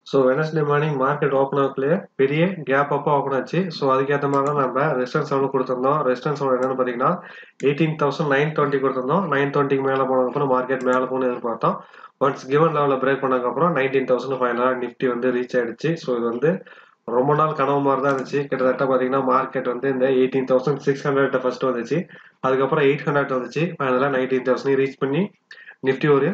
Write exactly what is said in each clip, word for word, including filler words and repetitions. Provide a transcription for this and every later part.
So Wednesday morning market open ஆகலையே பெரிய gap அப்போ ஓப்பன் ஆச்சு. ஸோ அதுக்கேற்ற மாதிரி தான் நம்ம ரெசிஸ்டன்ஸ் லெவல் கொடுத்துருந்தோம். ரெசிஸ்டன்ஸ் லெவல் என்னன்னு பார்த்தீங்கன்னா எயிட்டீன் தௌசண்ட் நைன் டுவெண்ட்டி கொடுத்துருந்தோம். நைன் டுவெண்ட்டிக்கு மேலே போனதுக்கப்புறம் மார்க்கெட் மேலே போகணும்னு எதிர்பார்த்தோம். ஒன்ஸ் கிவன் லெவலில் பிரேக் பண்ணதுக்கப்புறம் nineteen thousand five hundred Nifty வந்து ரீச் ஆயிடுச்சு. ஸோ இது வந்து ரொம்ப நாள் கனவு மாதிரி தான் இருந்துச்சு. கிட்டத்தட்ட பார்த்தீங்கன்னா மார்க்கெட் வந்து இந்த eighteen thousand six hundred first வந்துச்சு. அதுக்கப்புறம் எயிட் ஹண்ட்ரட் வந்துச்சு. ஃபைனலாக நைன்டீன் தௌசண்ட் ரீச் பண்ணி நிஃப்டி ஒரு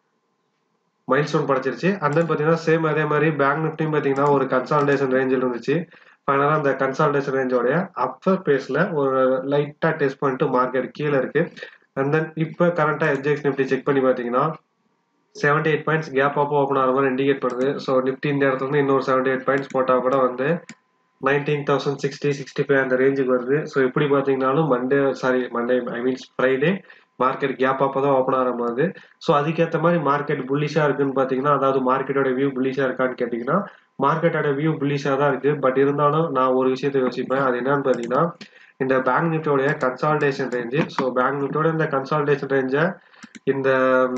மைல் ஸ்டோன் படைச்சிருச்சு. அண்ட் தென் பார்த்தீங்கன்னா சேம் அதே மாதிரி பேங்க் நிஃப்டியும் பார்த்தீங்கன்னா ஒரு கன்சால்டேஷன் ரேஞ்சில் இருந்துச்சு. ஃபைனலாக அந்த கன்சால்டேஷன் ரேஞ்சோடைய அப்பர் பேஸில் ஒரு லைட்டாக டெஸ்ட் பண்ணிட்டு மார்க்கெட் கீழே இருக்கு. அண்ட் தென் இப்போ கரண்டாக எஃப்ஜெக்ஸ் நிஃப்டி செக் பண்ணி பார்த்தீங்கன்னா செவன்டி எயிட் பாயிண்ட்ஸ் கேப் அப்போ ஓப்பன் ஆகிற மாதிரி இண்டிகேட் பண்ணுது. ஸோ நிஃப்டி இந்த இடத்துல இருந்து இன்னொரு செவன்டி எயிட் பாயிண்ட்ஸ் போட்டால் கூட வந்து nineteen thousand sixty sixty five அந்த ரேஞ்சுக்கு வருது. ஸோ எப்படி பார்த்தீங்கன்னாலும் Monday sorry Monday I means Friday market gap அப்போ தான் ஓப்பன் ஆகிற மாதிரி. ஸோ அதுக்கேற்ற மாதிரி மார்க்கெட் புல்லிஷாக இருக்குன்னு பார்த்தீங்கன்னா, அதாவது மார்க்கெட்டோட வியூ புல்லிஷாக இருக்கான்னு கேட்டிங்கன்னா மார்க்கெட்டோட வியூ புல்லிஷாக தான் இருக்கு. பட் இருந்தாலும் நான் ஒரு விஷயத்தை யோசிப்பேன். அது என்னன்னு பார்த்தீங்கன்னா இந்த பேங்க் நிஃப்டியோடைய கன்சால்டேஷன் ரேஞ்சு. ஸோ பேங்க் நிஃப்டியோட இந்த கன்சால்டேஷன் ரேஞ்சை இந்த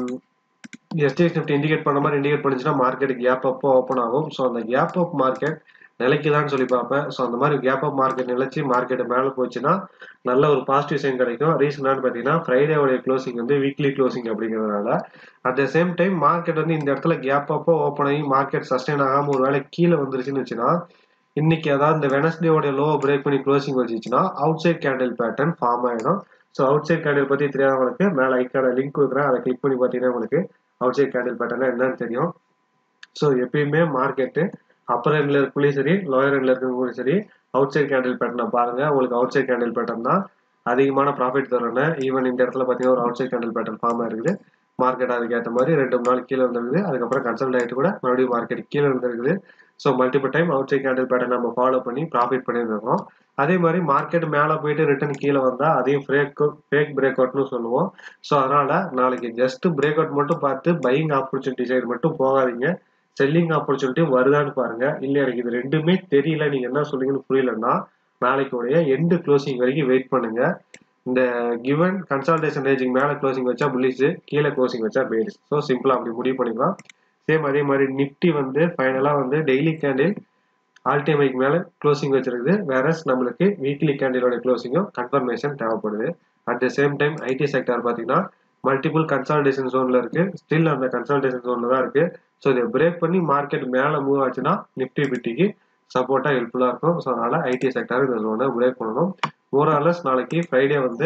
எஸ்டிஎக்ஸ் நிஃப்டி இண்டிகேட் பண்ண மாதிரி இண்டிகேட் பண்ணிச்சுன்னா மார்க்கெட் கேப் அப்போ ஓப்பன் ஆகும். ஸோ அந்த கேப் அப் மார்க்கெட் நிலைக்குதான்னு சொல்லி பார்ப்பேன். ஸோ அந்த மாதிரி கேப் அப் மார்க்கெட் நிலைச்சு மார்க்கெட் மேலே போச்சுன்னா நல்ல ஒரு பாசிட்டிவ் சைன் கிடைக்கும். ரீசனான்னு பார்த்தீங்கன்னா ஃப்ரைடேவுடைய க்ளோசிங் வந்து வீக்லி க்ளோசிங் அப்படிங்கிறதுனால at the same time market வந்து இந்த இடத்துல கேப் அப்போ ஓப்பன் ஆகி மார்க்கெட் சஸ்டெயின் ஆகாமல் ஒரு வேளை கீழே வந்துருச்சுன்னு வச்சுன்னா இன்னைக்கு அதாவது இந்த வெனஸ்டேவோட லோ பிரேக் பண்ணி க்ளோசிங் வச்சுச்சுன்னா outside candle pattern form ஆகிடும். ஸோ அவுட் சைட் கேண்டில் பற்றி தெரியாதவங்களுக்கு மேலே ஐக்கான லிங்க் கொடுக்குறேன். அதை கிளிக் பண்ணி பார்த்தீங்கன்னா உங்களுக்கு அவுட் சைட் கேண்டில் பேட்டர்னா என்னன்னு தெரியும். ஸோ எப்பயுமே மார்க்கெட்டு அப்பர் எண்ட்ல இருக்கக்குள்ளேயும் சரி லோயர் எண்ட்ல இருக்கவங்களும் சரி அவுட் சைட் கேண்டில் பேட்டர்னை பாருங்க. உங்களுக்கு அவுட் சைட் கேண்டில் பேட்டர்ன் தான் அதிகமான ப்ராஃபிட் தரணும்னு. ஈவன் இந்த இடத்துல பார்த்தீங்கன்னா ஒரு outside candle pattern form ஆயிருக்குது. மார்க்கெட் அதுக்கேற்ற மாதிரி ரெண்டு மூணு நாள் கீழே வந்துருக்குது. அதுக்கப்புறம் கன்சல்ட் ஆகிட்டு கூட மறுபடியும் மார்க்கெட் கீழே வந்துருக்குது. So multiple time outside candle pattern நம்ம ஃபாலோ பண்ணி ப்ராஃபிட் பண்ணியிருக்கோம். அதே மாதிரி மார்க்கெட் மேலே போயிட்டு ரிட்டர்ன் கீழே வந்தால் அதையும் ஃபேக் ஃபேக் பிரேக் அவுட்னு சொல்லுவோம். ஸோ அதனால நாளைக்கு ஜஸ்ட் பிரேக் அவுட் மட்டும் பார்த்து பையிங் ஆப்பர்ச்சுனிட்டி சைடு மட்டும் போகாதீங்க. செல்லிங் ஆப்பர்ச்சுனிட்டி வருதான்னு பாருங்க. இல்லை எனக்கு இது ரெண்டுமே தெரியல, நீங்க என்ன சொல்றீங்கன்னு புரியலன்னா நாளைக்கு உடைய எண்டு க்ளோசிங் வரைக்கும் வெயிட் பண்ணுங்க. இந்த கிவன் கன்சால்டேஷன் ரேஞ்சிங் மேலே க்ளோசிங் வச்சா புல்லிஸ், கீழே க்ளோசிங் வச்சா பேரிஸ். ஸோ சிம்பிளா அப்படி முடிவு பண்ணிக்கலாம். சேம் அதே மாதிரி நிஃப்டி வந்து ஃபைனலா வந்து டெய்லி கேண்டில் ஆல் டைம் ஹைக்கு மேலே க்ளோசிங் வச்சிருக்குது. வேறஸ் நம்மளுக்கு வீக்லி கேண்டிலோட க்ளோசிங்கும் கன்ஃபர்மேஷன் தேவைப்படுது. At the same time IT sector பார்த்தீங்கன்னா மல்டிபிள் கன்சால்டேஷன் ஜோன்ல இருக்கு. ஸ்டில் அந்த கன்சால்டேஷன் ஜோன்ல தான் இருக்கு. ஸோ இதை பிரேக் பண்ணி மார்க்கெட் மேலே மூவ் ஆச்சுன்னா நிஃப்டி பிப்டிக்கு சப்போர்ட்டா ஹெல்ப்ஃபுல்லா இருக்கும். ஸோ அதனால ஐடி செக்டார் இந்த ஜோனை பிரேக் பண்ணணும். மோராலஸ் நாளைக்கு ஃப்ரைடே வந்து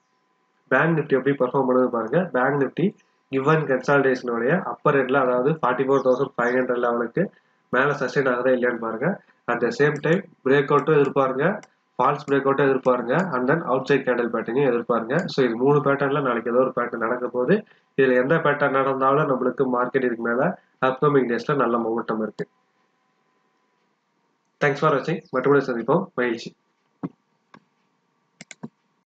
பேங்க் நிஃப்டி எப்படி பர்ஃபார்ம் பண்ணுது பாருங்க. பேங்க் நிஃப்டி கிவன் கன்சால்டேஷனுடைய அப்பர் எண்ட்ல அதாவது forty four thousand five hundred லெவலுக்கு மேலே சஸ்டெயின் ஆகுதா இல்லையான்னு பாருங்க. At the same time break அவுட்டும் எதிர்பாருங்க, ஃபால்ஸ் பிரேக் அவுட்டும் எதிர்பாருங்க, and then outside candle பேட்டர்னையும் எதிர்பாருங்க. ஸோ இது மூணு பேட்டர்ல நாளைக்கு ஏதோ ஒரு பேட்டர்ன் நடக்க போகுது. இதுல எந்த பேட்டர்ன் நடந்தாலும் நம்மளுக்கு மார்க்கெட் இதுக்கு மேல அப்கமிங் டேஸ்ல நல்ல மொமெண்டம் இருக்கு. தேங்க்ஸ் ஃபார் வாட்சிங். மற்றபடி சந்திப்போம். மகிழ்ச்சி.